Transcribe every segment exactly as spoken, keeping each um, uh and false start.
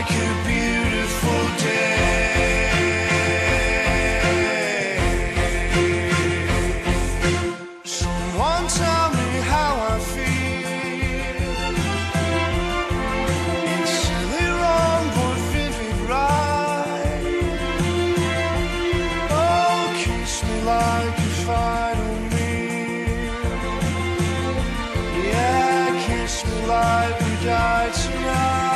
like a beautiful day. Someone tell me how I feel. It's silly wrong but vivid right. Oh, kiss me like a final meal. Yeah, kiss me like we died tonight.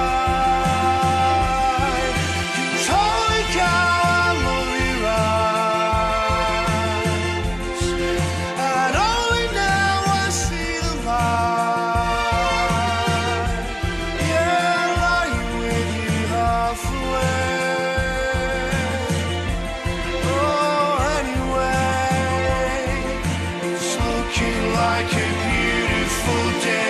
Like a beautiful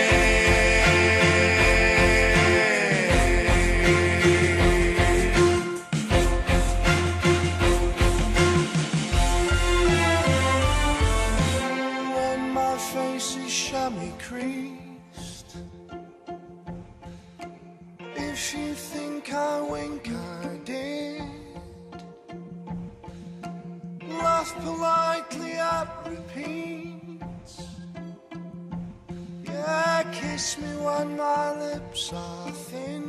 day. When my face is chamois creased, if you think I wink, I did. Laugh politely at repeat. Yeah, kiss me when my lips are thin.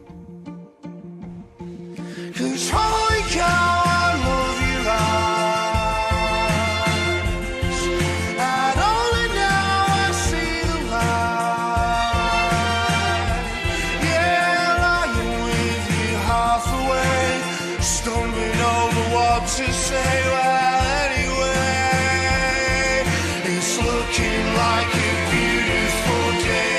'Cause holy cow, I love your eyes, and only now I see the light. Yeah, lying with you half awake, stumbling over what to say. Well, anyway, it's looking like a beautiful day.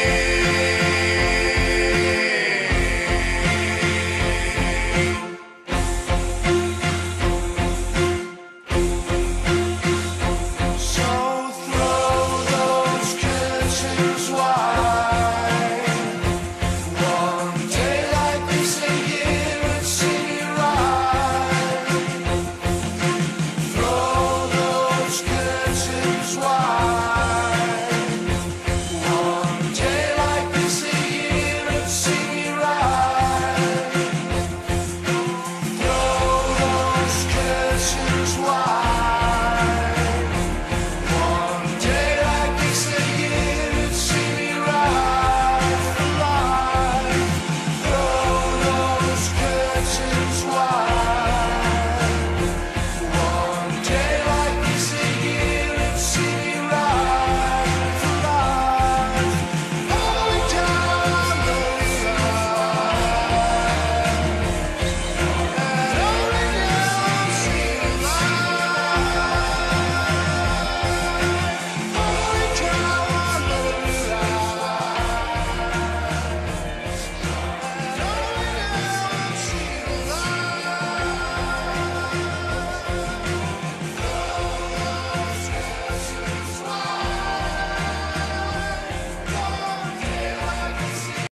So throw those curtains wide. One day like this, they hear and sing it right. Throw those curtains wide.